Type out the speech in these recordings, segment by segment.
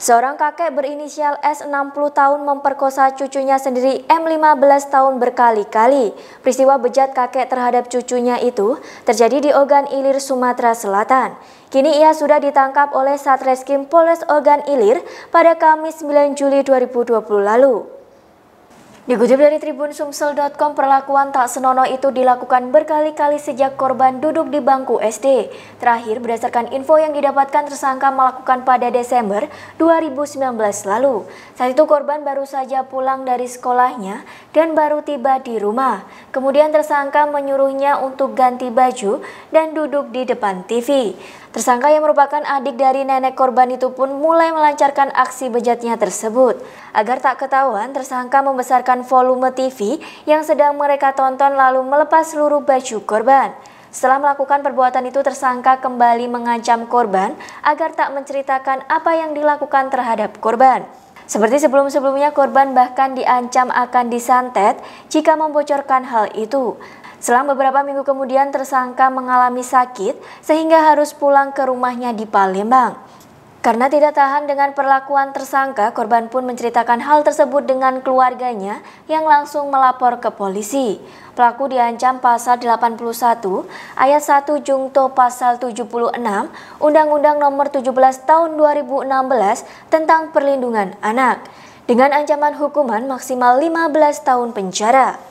Seorang kakek berinisial S 60 tahun memperkosa cucunya sendiri M 15 tahun berkali-kali. Peristiwa bejat kakek terhadap cucunya itu terjadi di Ogan Ilir, Sumatera Selatan. Kini ia sudah ditangkap oleh Satreskrim Polres Ogan Ilir pada Kamis 9 Juli 2020 lalu. Dikutip dari tribun-sumsel.com, perlakuan tak senonoh itu dilakukan berkali-kali sejak korban duduk di bangku SD. Terakhir, berdasarkan info yang didapatkan, tersangka melakukan pada Desember 2019 lalu. Saat itu korban baru saja pulang dari sekolahnya dan baru tiba di rumah. Kemudian tersangka menyuruhnya untuk ganti baju dan duduk di depan TV. Tersangka yang merupakan adik dari nenek korban itu pun mulai melancarkan aksi bejatnya tersebut. Agar tak ketahuan, tersangka membesarkan volume TV yang sedang mereka tonton lalu melepas seluruh baju korban. Setelah melakukan perbuatan itu, tersangka kembali mengancam korban agar tak menceritakan apa yang dilakukan terhadap korban. Seperti sebelum-sebelumnya, korban bahkan diancam akan disantet jika membocorkan hal itu. Selang beberapa minggu kemudian, tersangka mengalami sakit sehingga harus pulang ke rumahnya di Palembang. Karena tidak tahan dengan perlakuan tersangka, korban pun menceritakan hal tersebut dengan keluarganya yang langsung melapor ke polisi. Pelaku diancam pasal 81 ayat 1 Jungto pasal 76 Undang-Undang Nomor 17 Tahun 2016 tentang Perlindungan Anak dengan ancaman hukuman maksimal 15 tahun penjara.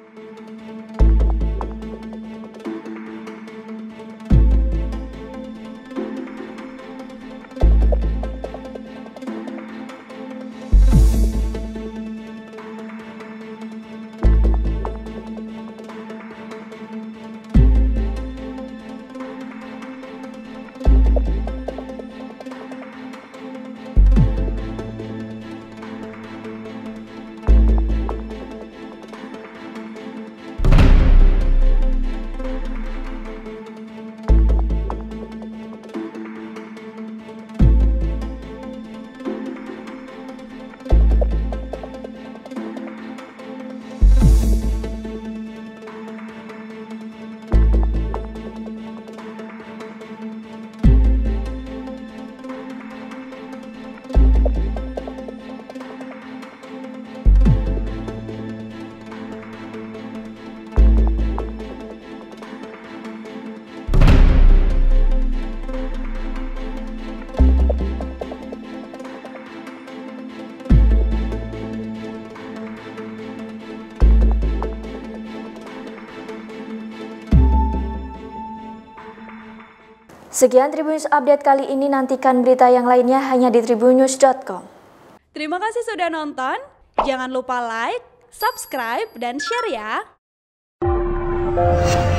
Sekian Tribun News Update kali ini, nantikan berita yang lainnya hanya di tribunnews.com. Terima kasih sudah nonton, jangan lupa like, subscribe, dan share ya!